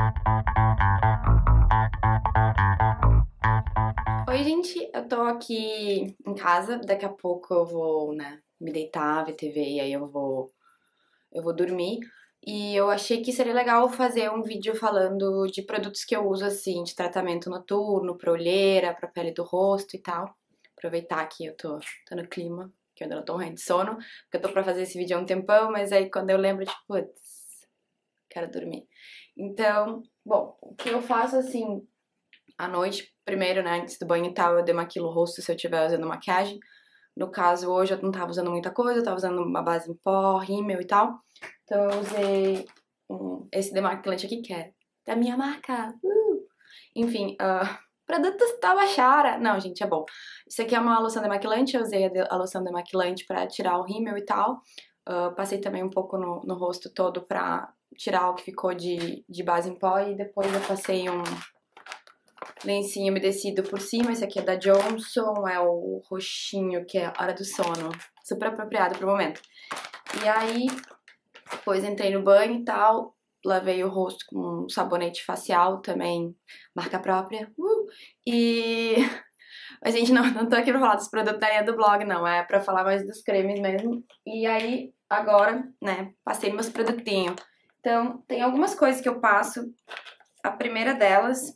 Oi, gente, eu tô aqui em casa, daqui a pouco eu vou, né, me deitar, ver TV e aí eu vou dormir. E eu achei que seria legal fazer um vídeo falando de produtos que eu uso, assim, de tratamento noturno, pra olheira, pra pele do rosto e tal. Aproveitar que eu tô no clima, que eu ainda não tô morrendo de sono, porque eu tô pra fazer esse vídeo há um tempão, mas aí quando eu lembro, tipo, putz, quero dormir. Então, bom, o que eu faço, assim, à noite, primeiro, né, antes do banho e tal, eu demaquilo o rosto se eu estiver usando maquiagem. No caso, hoje eu não tava usando muita coisa, eu tava usando uma base em pó, rímel e tal. Então eu usei esse demaquilante aqui, que é da minha marca. Enfim, produtos Tabachara. Não, gente, é bom. Isso aqui é uma loção demaquilante, eu usei a loção demaquilante pra tirar o rímel e tal. Passei também um pouco no rosto todo pra tirar o que ficou de base em pó e depois eu passei um lencinho umedecido por cima. Esse aqui é da Johnson, é o roxinho, que é Hora do Sono. Super apropriado pro momento. E aí, depois entrei no banho e tal, lavei o rosto com um sabonete facial também, marca própria. E... Mas, gente, não tô aqui pra falar dos produtos da linha do blog, não. É pra falar mais dos cremes mesmo. E aí, agora, né, passei meus produtinhos. Então, tem algumas coisas que eu passo. A primeira delas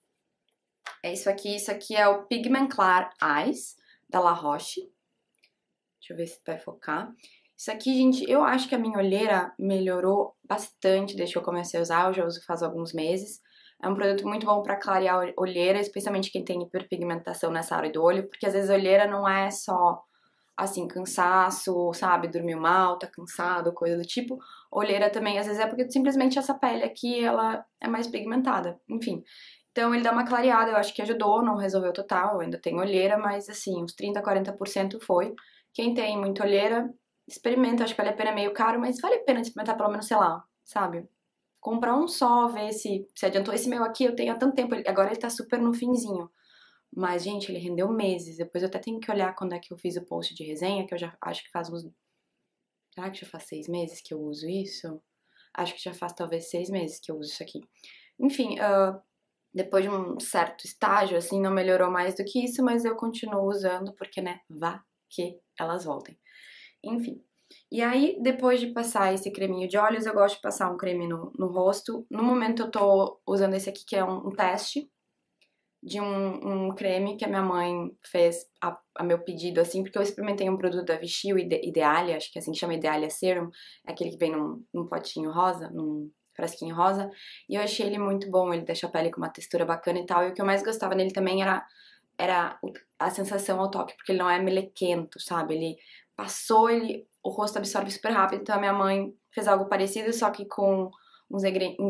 é isso aqui é o Pigment Clar Eyes, da La Roche. Deixa eu ver se vai focar. Isso aqui, gente, eu acho que a minha olheira melhorou bastante desde que eu comecei a usar, eu já uso faz alguns meses. É um produto muito bom pra clarear a olheira, especialmente quem tem hiperpigmentação nessa área do olho, porque às vezes a olheira não é só, assim, cansaço, sabe, dormiu mal, tá cansado, coisa do tipo. Olheira também, às vezes, é porque simplesmente essa pele aqui, ela é mais pigmentada, enfim. Então ele dá uma clareada, eu acho que ajudou, não resolveu total, eu ainda tenho olheira, mas assim, uns 30, 40% foi. Quem tem muita olheira, experimenta, acho que vale a pena, é meio caro, mas vale a pena experimentar pelo menos, sei lá, sabe? Comprar um só, ver se adiantou. Esse meu aqui eu tenho há tanto tempo, agora ele tá super no finzinho. Mas, gente, ele rendeu meses. Depois eu até tenho que olhar quando é que eu fiz o post de resenha, que eu já acho que faz uns. Será que já faz 6 meses que eu uso isso? Acho que já faz talvez 6 meses que eu uso isso aqui. Enfim, depois de um certo estágio, assim, não melhorou mais do que isso, mas eu continuo usando porque, né, vá que elas voltem. Enfim. E aí, depois de passar esse creminho de olhos, eu gosto de passar um creme no rosto. No momento eu tô usando esse aqui, que é um teste de um creme que a minha mãe fez a meu pedido, assim, porque eu experimentei um produto da Vichy, o Idealia, acho que é assim que chama, Idealia Serum, é aquele que vem num potinho rosa, num frasquinho rosa, e eu achei ele muito bom, ele deixa a pele com uma textura bacana e tal, e o que eu mais gostava nele também era a sensação ao toque, porque ele não é melequento, sabe, ele passou, o rosto absorve super rápido, então a minha mãe fez algo parecido, só que com uns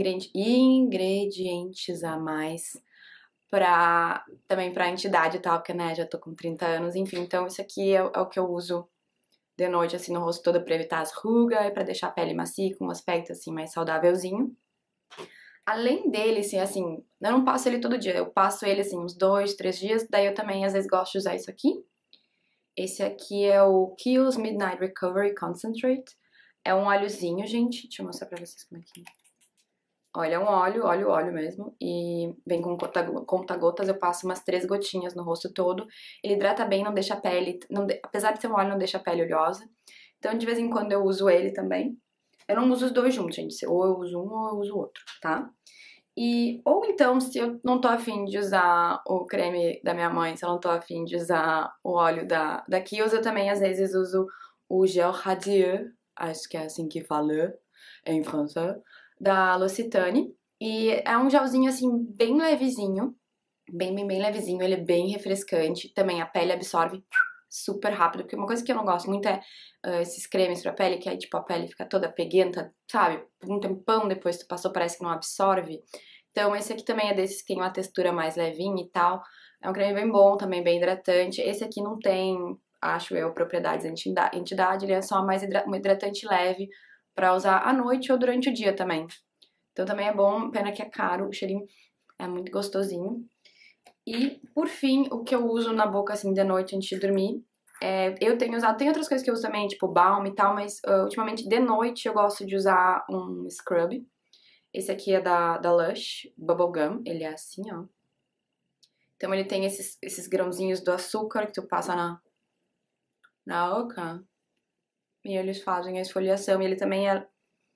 ingredientes a mais, também pra entidade e tal, porque, né, já tô com 30 anos, enfim, então isso aqui é o que eu uso de noite, assim, no rosto todo pra evitar as rugas e pra deixar a pele macia, com um aspecto, assim, mais saudávelzinho. Além dele, assim, eu não passo ele todo dia, eu passo ele, assim, uns 2, 3 dias, daí eu também, às vezes, gosto de usar isso aqui. Esse aqui é o Kiehl's Midnight Recovery Concentrate. É um óleozinho, gente, deixa eu mostrar pra vocês como é que é. Olha, é um óleo mesmo, e vem com conta-gotas, eu passo umas 3 gotinhas no rosto todo. Ele hidrata bem, não deixa a pele, apesar de ser um óleo, não deixa a pele oleosa. Então, de vez em quando eu uso ele também. Eu não uso os dois juntos, gente, ou eu uso um ou eu uso o outro, tá? Ou então, se eu não tô afim de usar o creme da minha mãe, se eu não tô afim de usar o óleo da Kiehl's, eu também às vezes uso o gel Radieux, acho que é assim que fala em francês, da L'Occitane. E é um gelzinho assim, bem levezinho, bem levezinho, ele é bem refrescante. Também a pele absorve super rápido, porque uma coisa que eu não gosto muito é esses cremes pra pele, que aí tipo a pele fica toda peguenta, sabe? Por um tempão depois que tu passou parece que não absorve. Então esse aqui também é desses que tem uma textura mais levinha e tal. É um creme bem bom, também bem hidratante. Esse aqui não tem, acho eu, propriedades anti-idade, ele é só mais um hidratante leve pra usar à noite ou durante o dia também. Então também é bom, pena que é caro, o cheirinho é muito gostosinho. E, por fim, o que eu uso na boca, assim, de noite antes de dormir, eu tenho usado, tem outras coisas que eu uso também, tipo balm e tal, mas ultimamente de noite eu gosto de usar um scrub. Esse aqui é da Lush, Bubblegum, ele é assim, ó. Então ele tem esses grãozinhos do açúcar que tu passa na boca. E eles fazem a esfoliação. E ele também é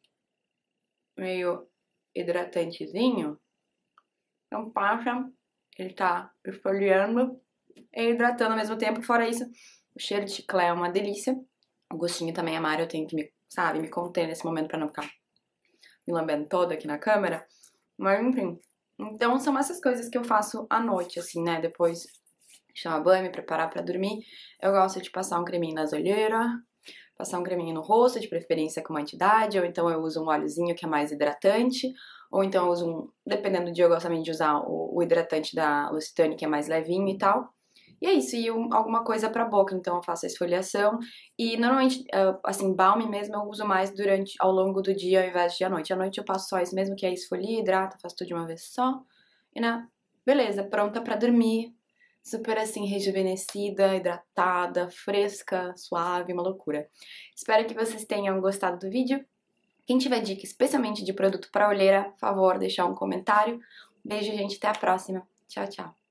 meio hidratantezinho. Então passa, ele tá esfoliando e hidratando ao mesmo tempo. Fora isso, o cheiro de chiclete é uma delícia. O gostinho também é mara, eu tenho que me conter nesse momento pra não ficar me lambendo toda aqui na câmera. Mas enfim, então são essas coisas que eu faço à noite, assim, né? Depois de tomar banho, me preparar pra dormir. Eu gosto de passar um creminho nas olheiras, passar um creminho no rosto, de preferência com uma entidade, ou então eu uso um óleozinho que é mais hidratante, ou então eu uso dependendo do dia, eu gosto também de usar o hidratante da L'Occitane, que é mais levinho e tal. E é isso, e alguma coisa pra boca, então eu faço a esfoliação. E normalmente, assim, balme mesmo eu uso mais ao longo do dia ao invés de à noite. À noite eu passo só isso mesmo, que é esfolia, hidrata, faço tudo de uma vez só. E né, beleza, pronta pra dormir. Super assim, rejuvenescida, hidratada, fresca, suave, uma loucura. Espero que vocês tenham gostado do vídeo. Quem tiver dica especialmente de produto pra olheira, por favor, deixar um comentário. Beijo, gente, até a próxima. Tchau, tchau.